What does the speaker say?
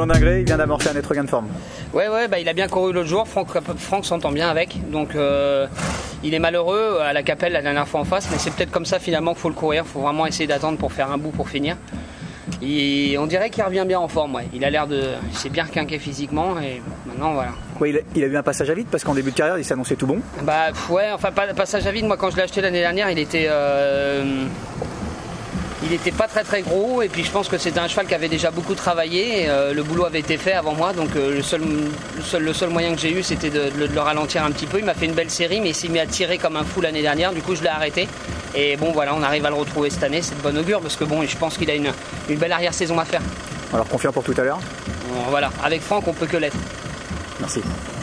d'Ingré, il vient d'amorcer un net regain de forme. Ouais, bah, il a bien couru l'autre jour. Franck s'entend bien avec. Donc il est malheureux à la Capelle la dernière fois en face, mais c'est peut-être comme ça finalement qu'il faut le courir. Il faut vraiment essayer d'attendre pour faire un bout pour finir. Et on dirait qu'il revient bien en forme. Ouais. Il a l'air de. Il s'est bien requinqué physiquement et maintenant voilà. Ouais, il a eu un passage à vide parce qu'en début de carrière il s'annonçait tout bon. Bah ouais, enfin passage à vide. Moi quand je l'ai acheté l'année dernière, il était pas très gros et puis je pense que c'était un cheval qui avait déjà beaucoup travaillé. Le boulot avait été fait avant moi, donc le seul moyen que j'ai eu c'était de le ralentir un petit peu. Il m'a fait une belle série, mais il s'est mis à tirer comme un fou l'année dernière. Du coup je l'ai arrêté. Et bon voilà, on arrive à le retrouver cette année, c'est de bon augure parce que bon, je pense qu'il a une belle arrière-saison à faire. Alors confiant pour tout à l'heure. Voilà, avec Franck on peut que l'être. Merci.